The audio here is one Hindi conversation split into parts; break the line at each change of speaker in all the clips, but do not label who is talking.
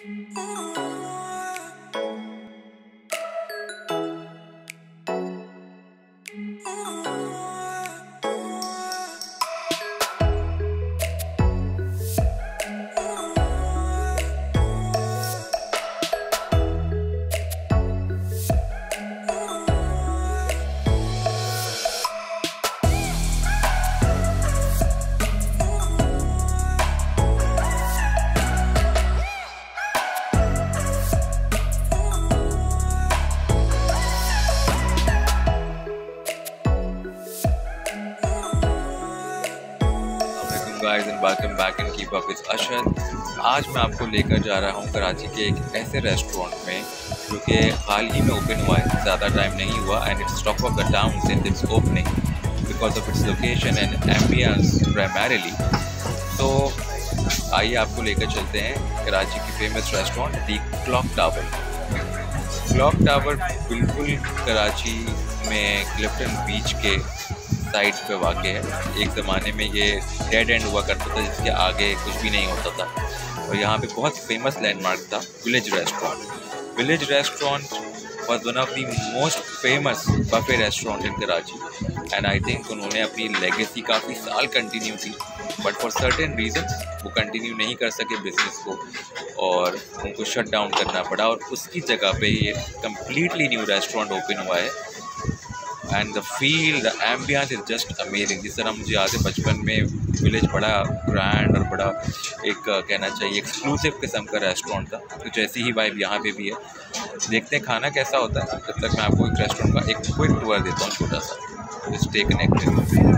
guys and welcome back and keep up with Ashad। आज मैं आपको लेकर जा रहा हूँ कराची के एक ऐसे रेस्टोरेंट में जो कि हाल ही में ओपन हुआ है, ज़्यादा टाइम नहीं हुआ and it's top of the town since its opening because of its location and ambience primarily. तो आइए आपको लेकर चलते हैं कराची की famous restaurant the Clock Tower. Clock Tower बिल्कुल कराची में क्लिफ्टन बीच के साइड पे वाक़ है। एक ज़माने में ये डेड एंड हुआ करता था जिसके आगे कुछ भी नहीं होता था और यहाँ पे बहुत फेमस लैंडमार्क था Village restaurant. Village restaurant was one of the most famous buffet restaurant in Karachi and I think उन्होंने अपनी लेगेसी काफ़ी साल कंटिन्यू की, बट फॉर सर्टेन रीजंस वो कंटिन्यू नहीं कर सके बिजनेस को और उनको शट डाउन करना पड़ा और उसकी जगह पे ये कम्प्लीटली न्यू रेस्टोरेंट ओपन हुआ है and the feel the ambience is just amazing. जिस तरह मुझे याद है बचपन में विलेज बड़ा ग्रैंड और बड़ा एक कहना चाहिए एक्सक्लूसिव किस्म का रेस्टोरेंट था, कुछ ऐसी ही वाइब यहाँ पे भी है। देखते हैं खाना कैसा होता है। तब तक मैं आपको एक रेस्टोरेंट का एक क्विक टूर देता हूँ छोटा सा। Stay connected.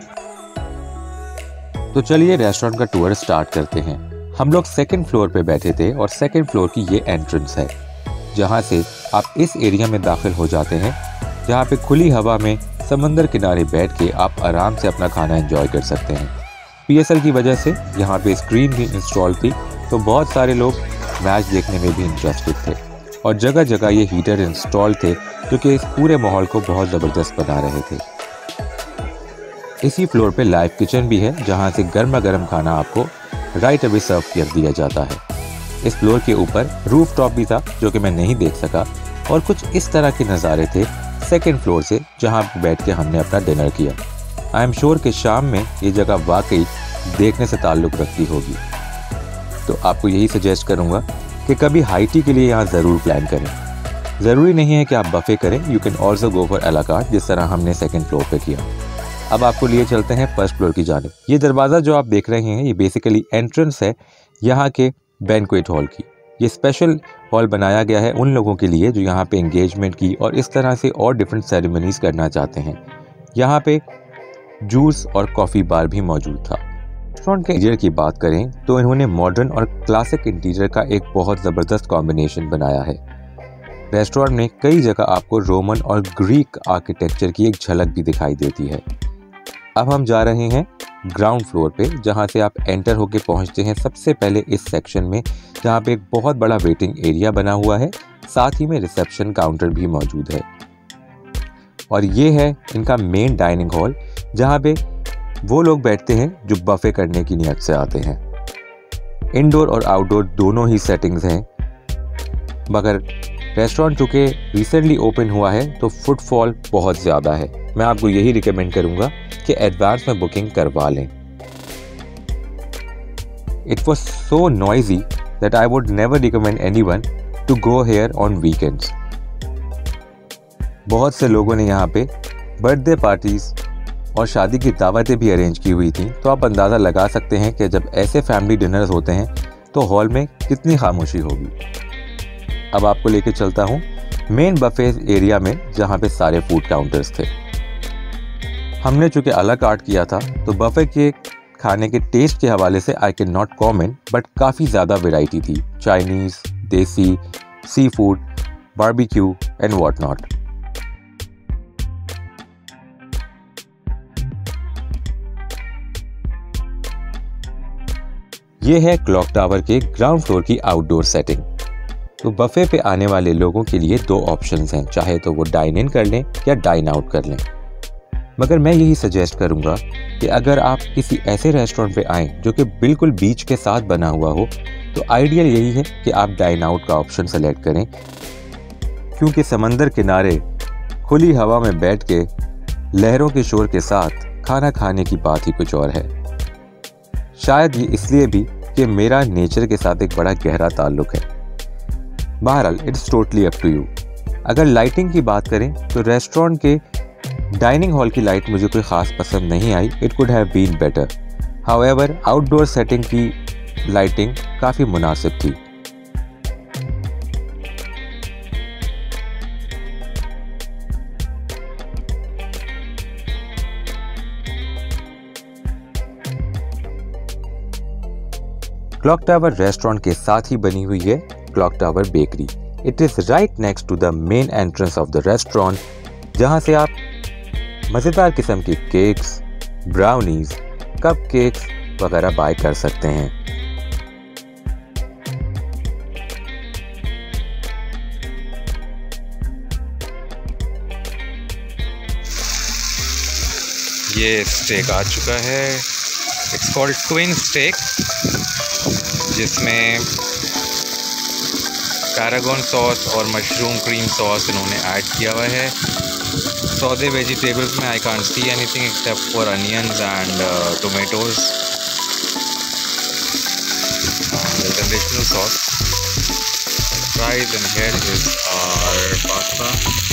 तो चलिए रेस्टोरेंट का टूर स्टार्ट करते हैं। हम लोग सेकंड फ्लोर पे बैठे थे और सेकंड फ्लोर की ये एंट्रेंस है जहाँ से आप इस एरिया में दाखिल हो जाते हैं जहाँ पे खुली हवा में समंदर किनारे बैठ के आप आराम से अपना खाना एंजॉय कर सकते हैं। पीएसएल की वजह से यहाँ पे स्क्रीन भी इंस्टॉल थी तो बहुत सारे लोग मैच देखने में भी इंटरेस्टेड थे और जगह जगह ये हीटर इंस्टॉल थे जो कि इस पूरे माहौल को बहुत ज़बरदस्त बना रहे थे। इसी फ्लोर पे लाइव किचन भी है जहाँ से गर्मा गर्म खाना आपको राइट अवे सर्व कर दिया जाता है। इस फ्लोर के ऊपर रूफ टॉप भी था जो कि मैं नहीं देख सका और कुछ इस तरह के नज़ारे थे सेकंड फ्लोर से जहां बैठ के हमने अपना डिनर किया। आई एम श्योर कि शाम में ये जगह वाकई देखने से ताल्लुक़ रखती होगी, तो आपको यही सजेस्ट करूंगा कि कभी हाई टी के लिए यहाँ ज़रूर प्लान करें। ज़रूरी नहीं है कि आप बफे करें, you can also go for a la carte जिस तरह हमने सेकेंड फ्लोर पर किया। अब आपको लिए चलते हैं फर्स्ट फ्लोर की जानिब। ये दरवाज़ा जो आप देख रहे हैं ये बेसिकली एंट्रेंस है यहाँ के बैंक्वेट हॉल की। ये स्पेशल हॉल बनाया गया है उन लोगों के लिए जो यहाँ पे एंगेजमेंट की और इस तरह से और डिफरेंट सेरेमनीज़ करना चाहते हैं। यहाँ पे जूस और कॉफ़ी बार भी मौजूद था। रेस्टोरेंट के इंटीरियर की बात करें तो इन्होंने मॉडर्न और क्लासिक इंटीरियर का एक बहुत ज़बरदस्त कॉम्बिनेशन बनाया है। रेस्टोरेंट में कई जगह आपको रोमन और ग्रीक आर्किटेक्चर की एक झलक भी दिखाई देती है। अब हम जा रहे हैं ग्राउंड फ्लोर पे जहाँ से आप एंटर होके पहुँचते हैं सबसे पहले इस सेक्शन में जहाँ पे एक बहुत बड़ा वेटिंग एरिया बना हुआ है, साथ ही में रिसेप्शन काउंटर भी मौजूद है और ये है इनका मेन डाइनिंग हॉल जहाँ पे वो लोग बैठते हैं जो बफे करने की नियत से आते हैं। इंडोर और आउटडोर दोनों ही सेटिंग्स हैं, मगर रेस्टोरेंट चूँकि रिसेंटली ओपन हुआ है तो फुटफॉल बहुत ज़्यादा है। मैं आपको यही रिकमेंड करूँगा कि एडवांस में बुकिंग करवा लें। It was so noisy that I would never recommend anyone to go here on weekends. बहुत से लोगों ने यहाँ पे बर्थडे पार्टीज और शादी की दावतें भी अरेंज की हुई थी, तो आप अंदाज़ा लगा सकते हैं कि जब ऐसे फैमिली डिनर्स होते हैं तो हॉल में कितनी खामोशी होगी। अब आपको लेके चलता हूँ मेन बफे एरिया में जहाँ पे सारे फूड काउंटर्स थे। हमने चूँकि अलग कार्ट किया था तो बफे के खाने के टेस्ट के हवाले से I can not comment, but काफ़ी ज़्यादा वैरायटी थी, Chinese, desi, sea food, barbecue and what not. ये है क्लॉक टावर के ग्राउंड फ्लोर की आउटडोर सेटिंग। तो बफे पे आने वाले लोगों के लिए दो ऑप्शंस हैं, चाहे तो वो डाइन इन कर लें या डाइन आउट कर लें। मगर मैं यही सजेस्ट करूंगा कि अगर आप किसी ऐसे रेस्टोरेंट पे आएँ जो कि बिल्कुल बीच के साथ बना हुआ हो तो आइडियल यही है कि आप डाइन आउट का ऑप्शन सेलेक्ट करें, क्योंकि समंदर किनारे खुली हवा में बैठ के लहरों के शोर के साथ खाना खाने की बात ही कुछ और है। शायद ये इसलिए भी कि मेरा नेचर के साथ एक बड़ा गहरा ताल्लुक है। बहरहाल it's totally up to you. अगर लाइटिंग की बात करें तो रेस्टोरेंट के डाइनिंग हॉल की लाइट मुझे कोई ख़ास पसंद नहीं आई। It could have been better. However outdoor setting की लाइटिंग काफ़ी मुनासिब थी। क्लॉक टावर रेस्टोरेंट के साथ ही बनी हुई है Clock Tower bakery. It is right next to the main entrance of the restaurant, जहां से आप मज़ेदार किस्म के केक्स, ब्राउनीज, कप केक्स वगैरह बाय कर सकते हैं।
ये स्टेक आ चुका है। इट्स कॉल्ड ट्विन स्टेक, जिसमें पैरागॉन सॉस और मशरूम क्रीम सॉस इन्होंने ऐड किया हुआ है। सौदे वेजिटेबल्स में I can't see anything except for onions and tomatoes. Additional sauce, fries, and here is our pasta.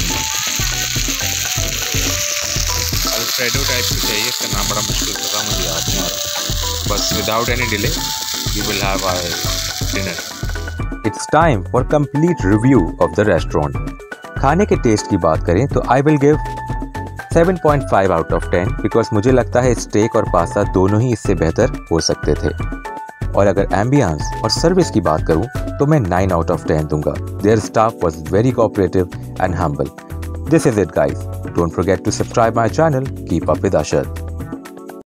Alfredo type की चाहिए, इसका नाम बड़ा मुश्किल था, मुझे याद नहीं आ रहा। बस without any delay you will have our dinner.
It's time for complete review of the restaurant. खाने के टेस्ट की बात करें तो I will give 7.5 out of 10 because मुझे लगता है स्टेक और पास्ता दोनों ही इससे बेहतर हो सकते थे। और अगर एम्बियंस और सर्विस की बात करूं तो मैं 9 out of 10 दूंगा। Their staff was very cooperative and humble. This is it guys. Don't forget to subscribe my channel. Keep up with Ashad.